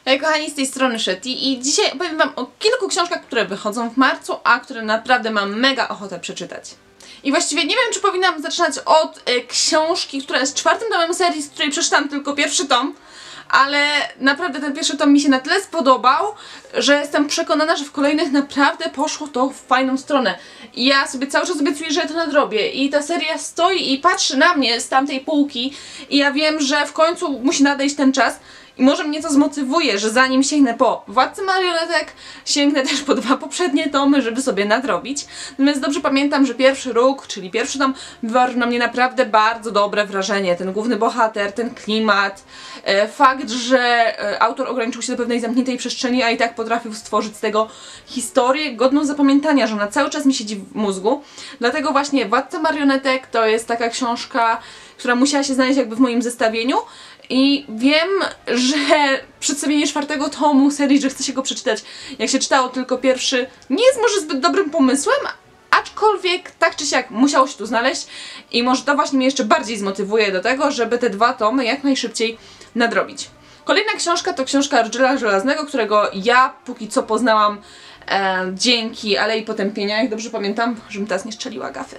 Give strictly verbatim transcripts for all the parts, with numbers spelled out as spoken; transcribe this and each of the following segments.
Hej kochani, z tej strony Shetty i dzisiaj opowiem wam o kilku książkach, które wychodzą w marcu, a które naprawdę mam mega ochotę przeczytać. I właściwie nie wiem, czy powinnam zaczynać od y, książki, która jest czwartym tomem serii, z której przeczytałam tylko pierwszy tom, ale naprawdę ten pierwszy tom mi się na tyle spodobał, że jestem przekonana, że w kolejnych naprawdę poszło to w fajną stronę. I ja sobie cały czas obiecuję, że to nadrobię. I ta seria stoi i patrzy na mnie z tamtej półki i ja wiem, że w końcu musi nadejść ten czas. I może mnie to zmotywuje, że zanim sięgnę po Władcę Marionetek, sięgnę też po dwa poprzednie tomy, żeby sobie nadrobić. Natomiast dobrze pamiętam, że pierwszy róg, czyli pierwszy tom, wywarł na mnie naprawdę bardzo dobre wrażenie. Ten główny bohater, ten klimat, e, fakt, że e, autor ograniczył się do pewnej zamkniętej przestrzeni, a i tak potrafił stworzyć z tego historię godną zapamiętania, że ona cały czas mi siedzi w mózgu. Dlatego właśnie Władca Marionetek to jest taka książka, która musiała się znaleźć jakby w moim zestawieniu. I wiem, że przedstawienie czwartego tomu serii, że chce się go przeczytać, jak się czytało tylko pierwszy, nie jest może zbyt dobrym pomysłem, aczkolwiek tak czy siak musiało się tu znaleźć i może to właśnie mnie jeszcze bardziej zmotywuje do tego, żeby te dwa tomy jak najszybciej nadrobić. Kolejna książka to książka Rydżela Żelaznego, którego ja póki co poznałam e, dzięki Alei Potępienia, jak dobrze pamiętam, żebym teraz nie strzeliła gafy.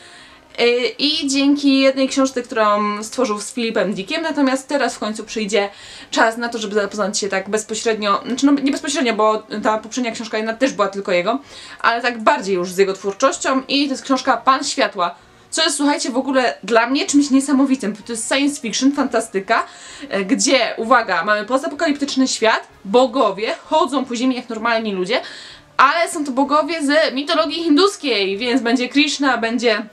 I dzięki jednej książce, którą stworzył z Philipem Dickiem, natomiast teraz w końcu przyjdzie czas na to, żeby zapoznać się tak bezpośrednio, znaczy no nie bezpośrednio, bo ta poprzednia książka jedna też była tylko jego, ale tak bardziej już z jego twórczością i to jest książka Pan Światła, co jest, słuchajcie, w ogóle dla mnie czymś niesamowitym. To jest science fiction, fantastyka, gdzie, uwaga, mamy postapokaliptyczny świat, bogowie chodzą po ziemi jak normalni ludzie, ale są to bogowie z mitologii hinduskiej, więc będzie Krishna, będzie...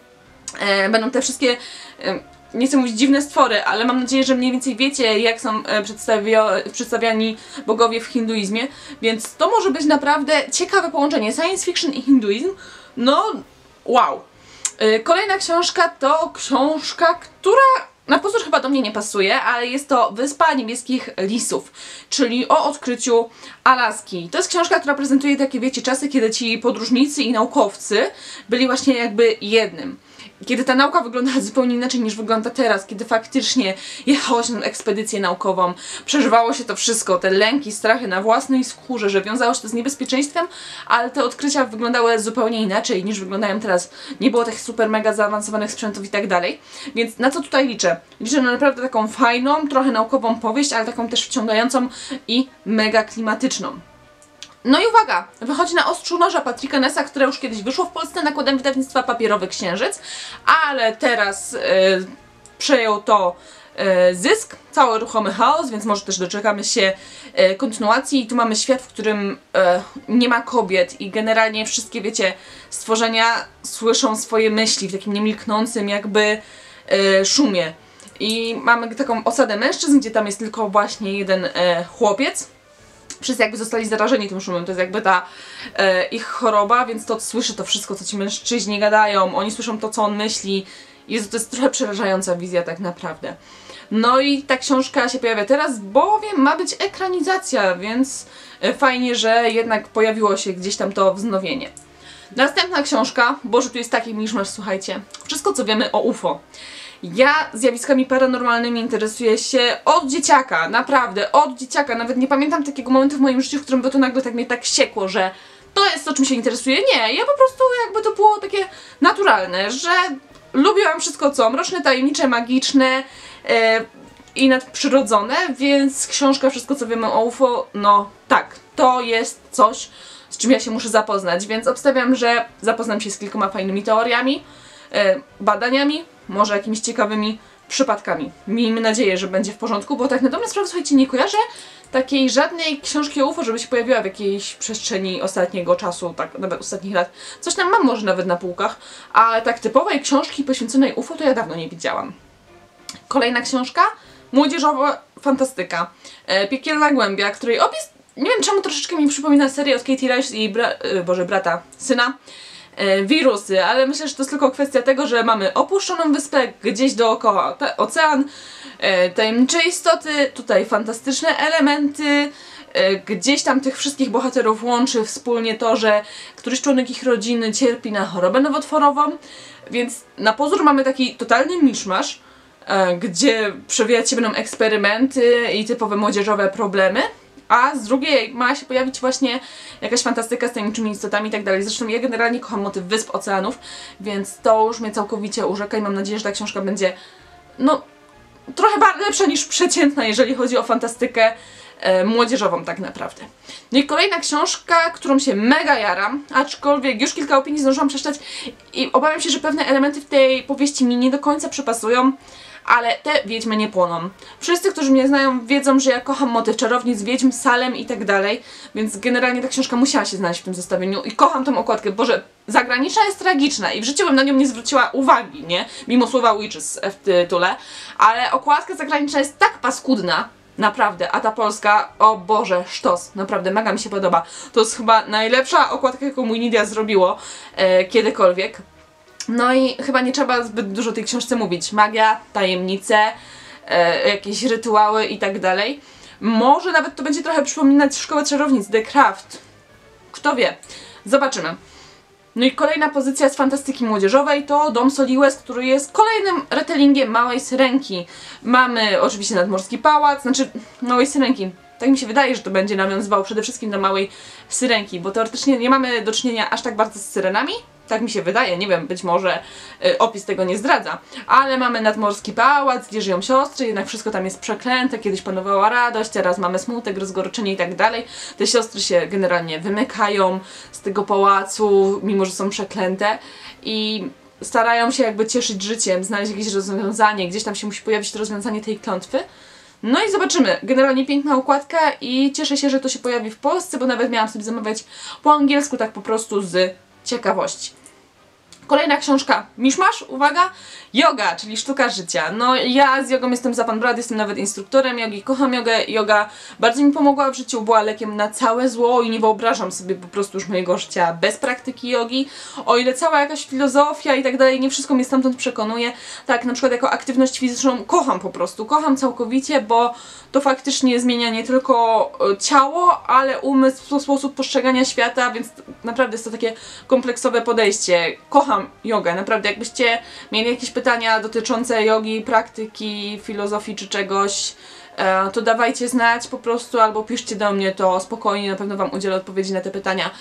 E, będą te wszystkie, e, nie chcę mówić dziwne stwory, ale mam nadzieję, że mniej więcej wiecie, jak są e, przedstawio- przedstawiani bogowie w hinduizmie, więc to może być naprawdę ciekawe połączenie science fiction i hinduizm. No, wow. E, kolejna książka to książka, która na pozór chyba do mnie nie pasuje, ale jest to Wyspa Niebieskich Lisów, czyli o odkryciu Alaski. To jest książka, która prezentuje takie, wiecie, czasy, kiedy ci podróżnicy i naukowcy byli właśnie jakby jednym. Kiedy ta nauka wyglądała zupełnie inaczej niż wygląda teraz, kiedy faktycznie jechało się na ekspedycję naukową, przeżywało się to wszystko, te lęki, strachy na własnej skórze, że wiązało się to z niebezpieczeństwem, ale te odkrycia wyglądały zupełnie inaczej niż wyglądają teraz. Nie było tych super mega zaawansowanych sprzętów i tak dalej. Więc na co tutaj liczę? Liczę na naprawdę taką fajną, trochę naukową powieść, ale taką też wciągającą i mega klimatyczną. No i uwaga, wychodzi Na ostrzu noża Patricka Nessa, które już kiedyś wyszło w Polsce nakładem wydawnictwa Papierowy Księżyc, ale teraz yy, przejął to yy, Zysk, cały ruchomy chaos, więc może też doczekamy się yy, kontynuacji. I tu mamy świat, w którym yy, nie ma kobiet i generalnie wszystkie, wiecie, stworzenia słyszą swoje myśli w takim niemilknącym jakby yy, szumie. I mamy taką osadę mężczyzn, gdzie tam jest tylko właśnie jeden yy, chłopiec. Wszyscy jakby zostali zarażeni tym szumem, to jest jakby ta e, ich choroba, więc to słyszy to wszystko, co ci mężczyźni gadają, oni słyszą to, co on myśli. Jezu, to jest trochę przerażająca wizja tak naprawdę. No i ta książka się pojawia teraz, bowiem ma być ekranizacja, więc e, fajnie, że jednak pojawiło się gdzieś tam to wznowienie. Następna książka, Boże, tu jest taki miszmasz, słuchajcie, wszystko co wiemy o U F O. Ja zjawiskami paranormalnymi interesuję się od dzieciaka, naprawdę, od dzieciaka. Nawet nie pamiętam takiego momentu w moim życiu, w którym by to nagle tak mnie tak wściekło, że to jest to, czym się interesuję. Nie, ja po prostu jakby to było takie naturalne, że lubiłam wszystko co mroczne, tajemnicze, magiczne yy, i nadprzyrodzone, więc książka Wszystko co wiemy o U F O, no tak, to jest coś, z czym ja się muszę zapoznać, więc obstawiam, że zapoznam się z kilkoma fajnymi teoriami, yy, badaniami, może jakimiś ciekawymi przypadkami. Miejmy nadzieję, że będzie w porządku, bo tak na dobrą sprawę, słuchajcie, nie kojarzę takiej żadnej książki o U F O, żeby się pojawiła w jakiejś przestrzeni ostatniego czasu, tak nawet ostatnich lat. Coś tam mam może nawet na półkach, ale tak typowej książki poświęconej U F O to ja dawno nie widziałam. Kolejna książka, młodzieżowa fantastyka. E, Piekielna Głębia, której opis, nie wiem czemu troszeczkę mi przypomina serię od Katie Rice i bra e, Boże, brata, syna. Wirusy, ale myślę, że to jest tylko kwestia tego, że mamy opuszczoną wyspę, gdzieś dookoła ocean, tajemnicze istoty, tutaj fantastyczne elementy, gdzieś tam tych wszystkich bohaterów łączy wspólnie to, że któryś członek ich rodziny cierpi na chorobę nowotworową, więc na pozór mamy taki totalny miszmasz, gdzie przewijać się będą eksperymenty i typowe młodzieżowe problemy, a z drugiej ma się pojawić właśnie jakaś fantastyka z tajemniczymi istotami i tak dalej. Zresztą ja generalnie kocham motyw wysp, oceanów, więc to już mnie całkowicie urzeka i mam nadzieję, że ta książka będzie, no, trochę lepsza niż przeciętna, jeżeli chodzi o fantastykę e, młodzieżową tak naprawdę. No i kolejna książka, którą się mega jaram, aczkolwiek już kilka opinii zdążyłam przeczytać i obawiam się, że pewne elementy w tej powieści mi nie do końca przepasują, ale te wiedźmy nie płoną. Wszyscy, którzy mnie znają, wiedzą, że ja kocham motyw czarownic, wiedźm, Salem i tak dalej, więc generalnie ta książka musiała się znaleźć w tym zestawieniu i kocham tą okładkę. Boże, zagraniczna jest tragiczna i w życiu bym na nią nie zwróciła uwagi, nie? Mimo słowa witches w tytule, ale okładka zagraniczna jest tak paskudna, naprawdę, a ta polska, o Boże, sztos, naprawdę, mega mi się podoba. To jest chyba najlepsza okładka, jaką mój Nidia zrobiło e, kiedykolwiek. No i chyba nie trzeba zbyt dużo o tej książce mówić. Magia, tajemnice, e, jakieś rytuały i tak dalej. Może nawet to będzie trochę przypominać Szkołę Czarownic, The Craft. Kto wie. Zobaczymy. No i kolejna pozycja z fantastyki młodzieżowej to Dom Soliwest, który jest kolejnym retellingiem Małej Syrenki. Mamy oczywiście Nadmorski Pałac, znaczy Małej Syrenki. Tak mi się wydaje, że to będzie nawiązywał przede wszystkim do Małej Syrenki, bo teoretycznie nie mamy do czynienia aż tak bardzo z syrenami. Tak mi się wydaje, nie wiem, być może y, opis tego nie zdradza. Ale mamy Nadmorski Pałac, gdzie żyją siostry, jednak wszystko tam jest przeklęte, kiedyś panowała radość, teraz mamy smutek, rozgorczenie i tak dalej. Te siostry się generalnie wymykają z tego pałacu, mimo że są przeklęte i starają się jakby cieszyć życiem, znaleźć jakieś rozwiązanie, gdzieś tam się musi pojawić to rozwiązanie tej klątwy. No i zobaczymy. Generalnie piękna okładka i cieszę się, że to się pojawi w Polsce, bo nawet miałam sobie zamawiać po angielsku, tak po prostu z ciekawości. Kolejna książka, miszmasz, uwaga, yoga, czyli sztuka życia. No ja z jogą jestem za pan brat, jestem nawet instruktorem jogi, kocham jogę, yoga bardzo mi pomogła w życiu, była lekiem na całe zło i nie wyobrażam sobie po prostu już mojego życia bez praktyki jogi. O ile cała jakaś filozofia i tak dalej, nie wszystko mnie stamtąd przekonuje, tak na przykład jako aktywność fizyczną kocham po prostu, kocham całkowicie, bo to faktycznie zmienia nie tylko ciało, ale umysł, sposób postrzegania świata, więc naprawdę jest to takie kompleksowe podejście. Kocham jogę, naprawdę, jakbyście mieli jakieś pytania dotyczące jogi, praktyki, filozofii czy czegoś, e, to dawajcie znać po prostu albo piszcie do mnie, to spokojnie, na pewno wam udzielę odpowiedzi na te pytania,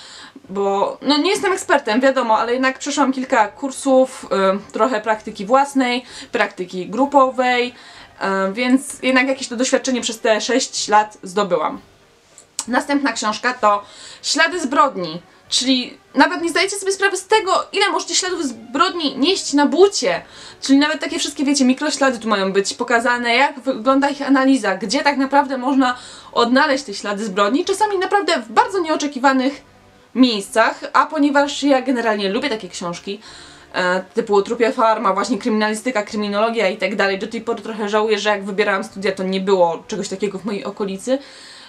bo no nie jestem ekspertem, wiadomo, ale jednak przeszłam kilka kursów, e, trochę praktyki własnej, praktyki grupowej, e, więc jednak jakieś to doświadczenie przez te sześć lat zdobyłam. Następna książka to Ślady zbrodni. Czyli nawet nie zdajecie sobie sprawy z tego, ile możecie śladów zbrodni nieść na bucie. Czyli nawet takie wszystkie, wiecie, mikroślady tu mają być pokazane, jak wygląda ich analiza, gdzie tak naprawdę można odnaleźć te ślady zbrodni, czasami naprawdę w bardzo nieoczekiwanych miejscach, a ponieważ ja generalnie lubię takie książki, e, typu Trupia Farma, właśnie kryminalistyka, kryminologia i tak dalej, do tej pory trochę żałuję, że jak wybierałam studia, to nie było czegoś takiego w mojej okolicy,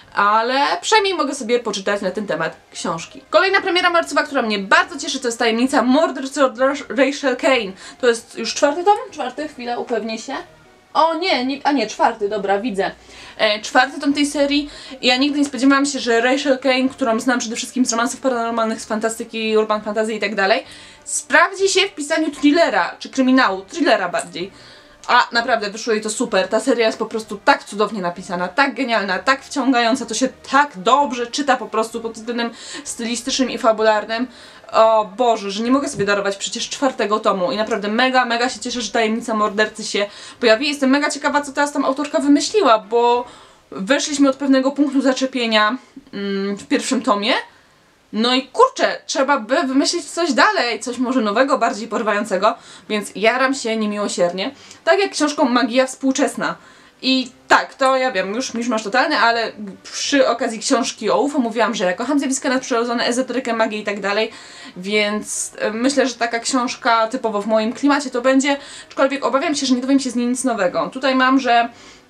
ale przynajmniej mogę sobie poczytać na ten temat książki. Kolejna premiera marcowa, która mnie bardzo cieszy, to jest Tajemnica mordercy od Rachel Kane. To jest już czwarty tom? Czwarty? Chwila, upewnię się. O nie, nie, a nie, czwarty, dobra, widzę. E, czwarty tom tej serii. Ja nigdy nie spodziewałam się, że Rachel Kane, którą znam przede wszystkim z romansów paranormalnych, z fantastyki, urban fantasy i tak dalej, sprawdzi się w pisaniu thrillera, czy kryminału, thrillera bardziej. A naprawdę wyszło jej to super, ta seria jest po prostu tak cudownie napisana, tak genialna, tak wciągająca, to się tak dobrze czyta po prostu pod względem stylistycznym i fabularnym. O Boże, że nie mogę sobie darować przecież czwartego tomu i naprawdę mega, mega się cieszę, że Tajemnica mordercy się pojawi. Jestem mega ciekawa, co teraz tam autorka wymyśliła, bo weszliśmy od pewnego punktu zaczepienia mm, w pierwszym tomie. No i kurczę, trzeba by wymyślić coś dalej, coś może nowego, bardziej porywającego, więc jaram się niemiłosiernie. Tak jak książką Magia współczesna. I tak, to ja wiem, już miszmasz totalny, ale przy okazji książki o U F O mówiłam, że ja kocham zjawiska nadprzyrodzone, ezoterykę, magię i tak dalej, więc myślę, że taka książka typowo w moim klimacie to będzie, aczkolwiek obawiam się, że nie dowiem się z niej nic nowego. Tutaj mam, że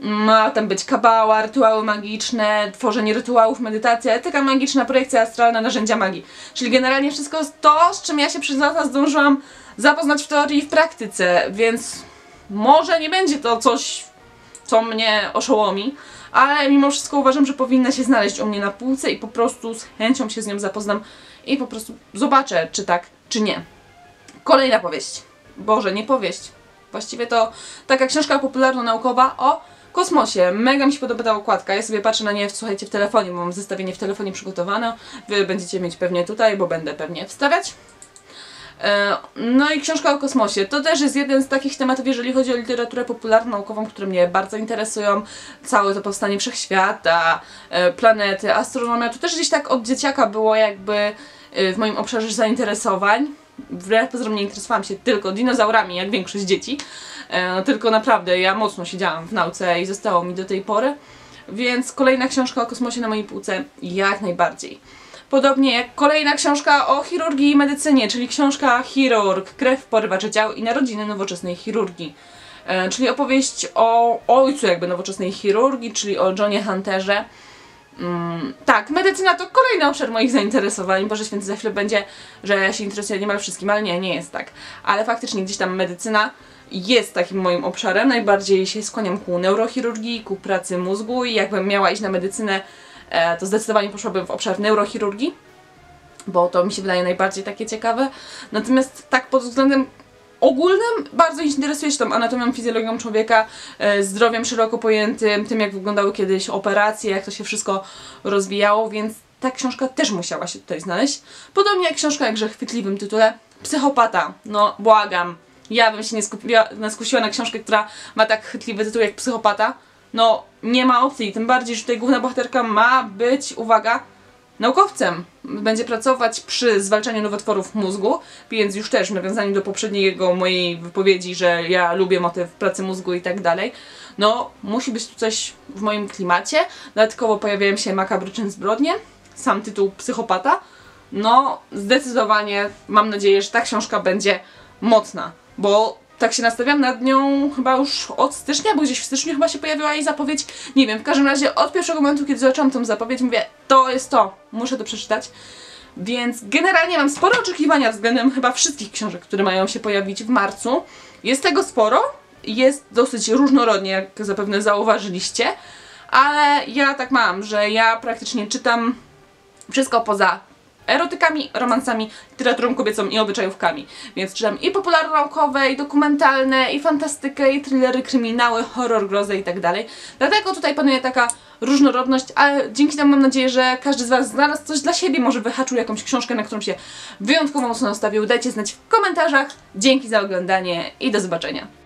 ma tam być kabała, rytuały magiczne, tworzenie rytuałów, medytacja, etyka magiczna, projekcja astralna, narzędzia magii. Czyli generalnie wszystko to, z czym ja się przez lata zdążyłam zapoznać w teorii i w praktyce, więc może nie będzie to coś, co mnie oszołomi, ale mimo wszystko uważam, że powinna się znaleźć u mnie na półce i po prostu z chęcią się z nią zapoznam i po prostu zobaczę, czy tak, czy nie. Kolejna powieść. Boże, nie powieść. Właściwie to taka książka popularno-naukowa o Kosmosie. Mega mi się podoba ta okładka. Ja sobie patrzę na nie, słuchajcie, w telefonie, bo mam zestawienie w telefonie przygotowane. Wy będziecie mieć pewnie tutaj, bo będę pewnie wstawiać. No i książka o kosmosie. To też jest jeden z takich tematów, jeżeli chodzi o literaturę popularno-naukową, które mnie bardzo interesują. Całe to powstanie wszechświata, planety, astronomia. To też gdzieś tak od dzieciaka było jakby w moim obszarze zainteresowań. Wbrew pozorom nie interesowałam się tylko dinozaurami, jak większość dzieci. Tylko naprawdę ja mocno siedziałam w nauce i zostało mi do tej pory. Więc kolejna książka o kosmosie na mojej półce jak najbardziej. Podobnie jak kolejna książka o chirurgii i medycynie, czyli książka Chirurg, krew, porywacze ciał i narodziny nowoczesnej chirurgii. E, czyli opowieść o ojcu jakby nowoczesnej chirurgii, czyli o Johnie Hunterze. Mm, tak, medycyna to kolejny obszar moich zainteresowań. Boże święty, za chwilę będzie, że ja się interesuję niemal wszystkim, ale nie, nie jest tak. Ale faktycznie gdzieś tam medycyna jest takim moim obszarem. Najbardziej się skłaniam ku neurochirurgii, ku pracy mózgu i jakbym miała iść na medycynę, to zdecydowanie poszłabym w obszar neurochirurgii, bo to mi się wydaje najbardziej takie ciekawe. Natomiast tak pod względem ogólnym bardzo interesuje się tą anatomią, fizjologią człowieka, zdrowiem szeroko pojętym, tym jak wyglądały kiedyś operacje, jak to się wszystko rozwijało, więc ta książka też musiała się tutaj znaleźć. Podobnie jak książka jakże chwytliwym tytule Psychopata. No błagam, ja bym się nie skupiła, skusiła na książkę, która ma tak chwytliwy tytuł jak Psychopata. No, nie ma opcji, tym bardziej, że tutaj główna bohaterka ma być, uwaga, naukowcem. Będzie pracować przy zwalczaniu nowotworów mózgu, więc już też w nawiązaniu do poprzedniego mojej wypowiedzi, że ja lubię motyw pracy mózgu i tak dalej. No, musi być tu coś w moim klimacie. Dodatkowo pojawiają się makabryczne zbrodnie, sam tytuł Psychopata. No, zdecydowanie mam nadzieję, że ta książka będzie mocna, bo tak się nastawiam nad nią chyba już od stycznia, bo gdzieś w styczniu chyba się pojawiła jej zapowiedź. Nie wiem, w każdym razie od pierwszego momentu, kiedy zobaczyłam tą zapowiedź, mówię, to jest to, muszę to przeczytać. Więc generalnie mam spore oczekiwania względem chyba wszystkich książek, które mają się pojawić w marcu. Jest tego sporo, jest dosyć różnorodnie, jak zapewne zauważyliście, ale ja tak mam, że ja praktycznie czytam wszystko poza erotykami, romansami, literaturą kobiecą i obyczajówkami. Więc czytam i popularno-naukowe, i dokumentalne, i fantastykę, i thrillery, kryminały, horror, grozę i tak dalej. Dlatego tutaj panuje taka różnorodność, ale dzięki temu mam nadzieję, że każdy z Was znalazł coś dla siebie, może wyhaczył jakąś książkę, na którą się wyjątkowo mocno nastawił. Dajcie znać w komentarzach. Dzięki za oglądanie i do zobaczenia.